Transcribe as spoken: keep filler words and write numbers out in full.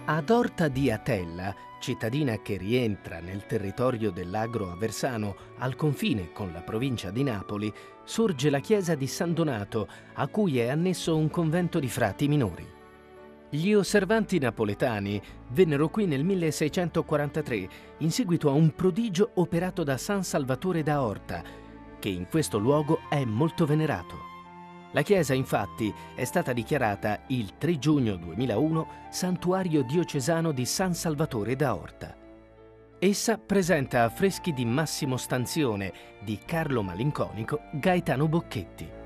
Ad Orta di Atella, cittadina che rientra nel territorio dell'Agro Aversano al confine con la provincia di Napoli, sorge la chiesa di San Donato, a cui è annesso un convento di frati minori. Gli osservanti napoletani vennero qui nel milleseicentoquarantatré in seguito a un prodigio operato da San Salvatore da Orta, che in questo luogo è molto venerato. La chiesa, infatti, è stata dichiarata il tre giugno duemilauno santuario diocesano di San Salvatore da Orta. Essa presenta affreschi di Massimo Stanzione, di Carlo Malinconico, Gaetano Bocchetti.